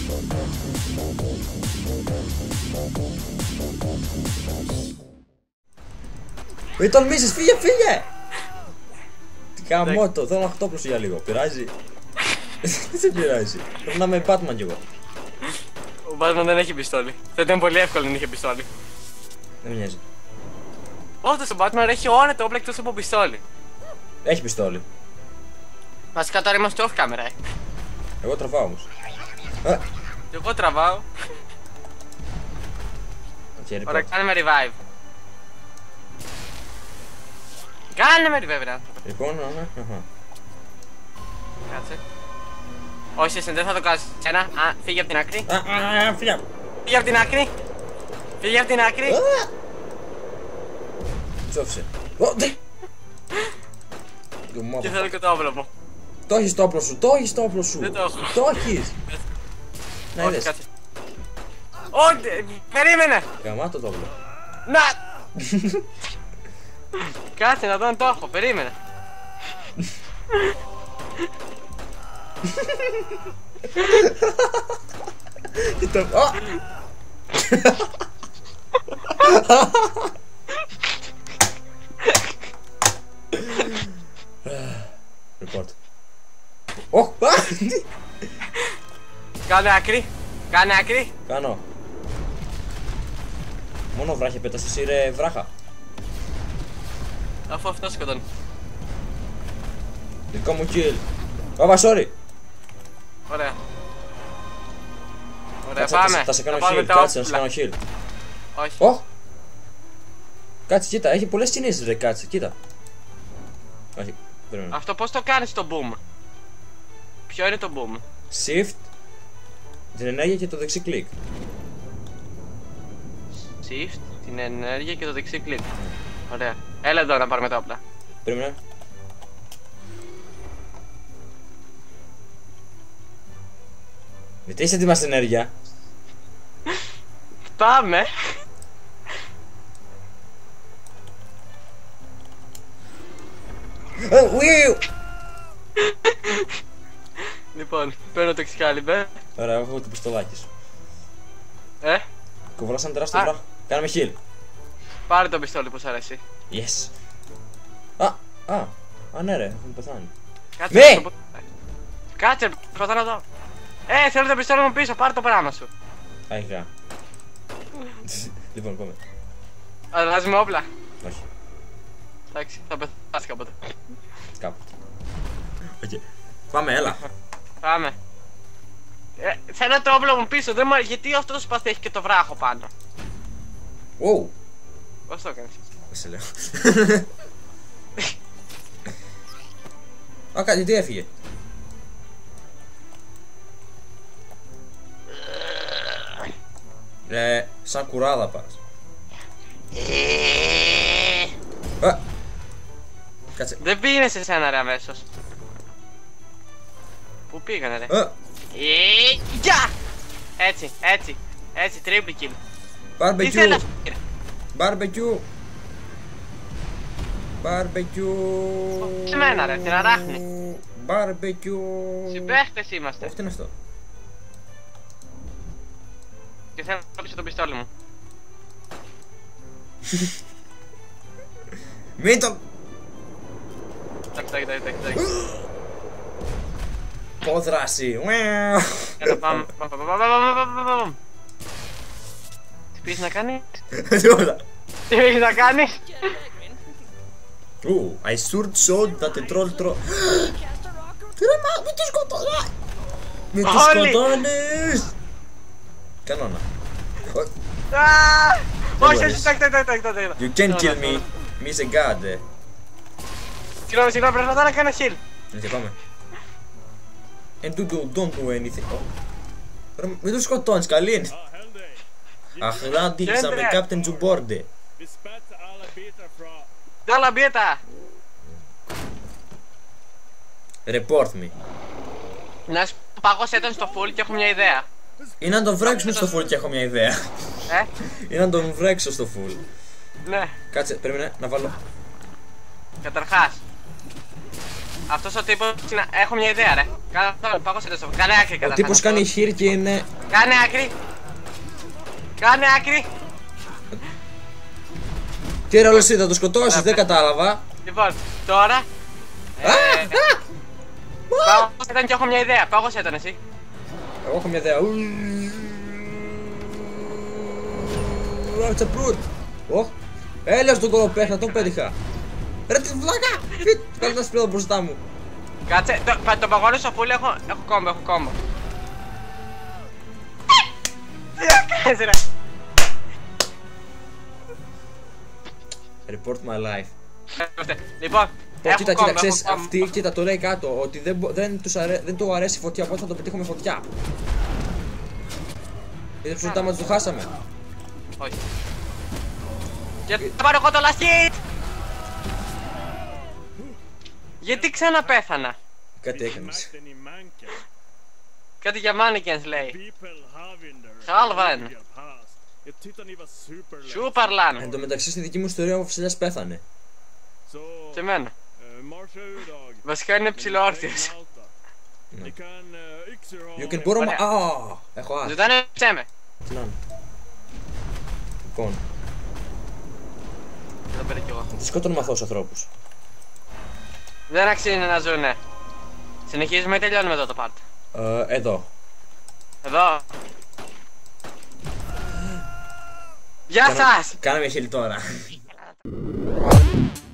Μην τολμήσεις, φύγε, φύγε! Τι καμότο, θέλω να χτόπλωσω για λίγο, πειράζει? Δεν σε πειράζει, πρέπει να είμαι Batman κι εγώ. Ο Batman δεν έχει πιστόλι. Θα ήταν πολύ εύκολο να είχε πιστόλι. Δεν με νοιάζει. Όντως ο Batman έχει όλα τα όπλα εκτός από πιστόλι. Έχει πιστόλι. Βασικά τώρα είμαστε off camera. Εγώ τραβάω όμως. Εγώ τραβάω. Ωραία, κάνε με revive. Κάνε με revive, ρε άνθρωπε. Λοιπόν, Κάτσε. Όχι, εσύ δεν θα το κάνεις εσένα. Φύγε από την άκρη. φύγε. Φύγε από την άκρη. Φύγε από την άκρη. Ψόφισε. Και θέλω και το όπλο μου. Το έχεις το όπλο σου, το έχεις το όπλο σου. Δεν το έχω. Το έχεις. Να είδες. Όχι, περίμενε. Γαμάτο το όπλο. Να. Κάτσε να δω αν το έχω, περίμενε. Report. Κάνε άκρη. Κάνε άκρη. Κάνω. Μόνο βράχια πέτας εσύ ρε βράχα. Αφού αυτό σκοτώνει. Δικό μου kill. Ωπα, sorry. Ωραία. Ωραία, πάμε. Θα σε κάνω heal, κάτσε να σε κάνω heal. Όχι. Κάτσε, κοίτα, έχει πολλές κινήσεις ρε, κάτσε, κοίτα. Όχι, περίμενε. Αυτό πώς το κάνεις το boom? Ποιο είναι το boom? Shift, την ενέργεια και το δεξί κλικ. Shift, την ενέργεια και το δεξί κλικ. Ωραία. Έλα εδώ να πάρουμε τα όπλα. Περίμενε. Γιατί είσαι έτοιμα στην ενέργεια? Πάμε. Λοιπόν, παίρνω το Excalibur. Ωραία, έχω το πιστολάκι σου. Κουβαλάς ένα τεράστιο βράχο. Κάναμε heal. Πάρε το πιστόλι που σ' αρέσει. Yes. Ναι ρε, έχουν πεθάνει. Κάτσε, κάτσε, προσπαθώ να δω. Θέλω το πιστόλι μου πίσω, πάρε το πράγμα σου. Αχα. Λοιπόν, πάμε. Αλλάζουμε όπλα. Όχι. Εντάξει, θα πεθάσεις κάποτε. Κάποτε. Οκ. Πάμε, έλα. Πάμε. Θέλω το όπλο μου πίσω, γιατί αυτό το σπαθί έχει και το βράχο πάνω. Wow. Πώς το έκανες? Δεν σε λέω. Κάτι, τι έφυγε? Σαν κουράδα πας. Κάτσε. Δεν πήγαινε σε σένα ρε αμέσως. Πού πήγανε ρε? Γεια! Έτσι, έτσι, έτσι, triple kill. Barbecue. Barbecue. Barbecue. Σε μένα ρε, την αράχνη. Barbecue. Συμπαίχτες είμαστε. Όχι, τι είναι αυτό? Και θέλω να πίσω το πιστόλι μου. Μην το... Εντάξει. Πόδραση. Έλα πάμε. Τι πήγες να κάνεις? Τι πήγες να κάνεις? I should shot that the troll troll. Μην τη σκοτώνεις! Μην τη σκοτώνεις! Κανόνα. Όχι, όχι, You can't kill me. Me is a god. Συγγνώμη, πρέπει να κάνω heal. Έτσι, πάμε. And don't do anything. Μην τους σκοτώνεις, καλή είναι. Αχλάντι, ξαμε Captain Τζουμπόρντε. Dalla beta. Report me. Να σου παγώσαι τον στο full και έχω μια ιδέα. Ή να τον βρέξουμε στο full και έχω μια ιδέα. Ή να τον βρέξω στο full. Ναι. Κάτσε, περίμενε να βάλω. Καταρχάς Αυτός ο τύπος είναι... Έχω μια ιδέα ρε. Πάγωσε το στο... Κάνε άκρη Ο καταρχάς. τύπος κάνει χείρ και είναι... Κάνε άκρη. Κάνε άκρη. Τι ρε όλος είδα, το σκοτώσεις, δεν κατάλαβα. Λοιπόν, τώρα... Πάγωσε τον και έχω μια ιδέα. Πάγωσε τον εσύ. Εγώ έχω μια ιδέα. Τσαπρούτ. Ωχ. Έλεος στον κολοπέχνα, τον πέτυχα. Ρε τη βλάκα. Φιτ, κάτω ένα σπίτι μπροστά μου. Κάτσε, τον παγώνω στο φούλι, έχω κόμπο. Τι έκανες ρε. Report my life. Λοιπόν, Κοίτα, κοίτα, ξέρεις, αυτή, κοίτα, το λέει κάτω, ότι δεν του αρέσει η φωτιά, οπότε θα το πετύχω με φωτιά. Είδες πως το χάσαμε. Όχι. Και θα πάρω εγώ το last hit. Γιατί ξαναπέθανα. Κάτι έκανες. Κάτι για mannequins λέει. Χάλβαν. Σούπερλαν. Εν τω μεταξύ στη δική μου ιστορία ο Βασιλιάς πέθανε. Και εμένα. Βασικά είναι ψιλοόρθιος. You can borrow my... Έχω άσ. Ζωντάνε ψέμε. Τι να είναι. Λοιπόν, Εδώ πέρα κι εγώ. τι σκότωνουμε αθώους ανθρώπους. Δεν αξίζει να ζουνε. Συνεχίζουμε ή τελειώνουμε εδώ το part. Εδώ. Εδώ. Γεια σας! Κάναμε χείλη τώρα.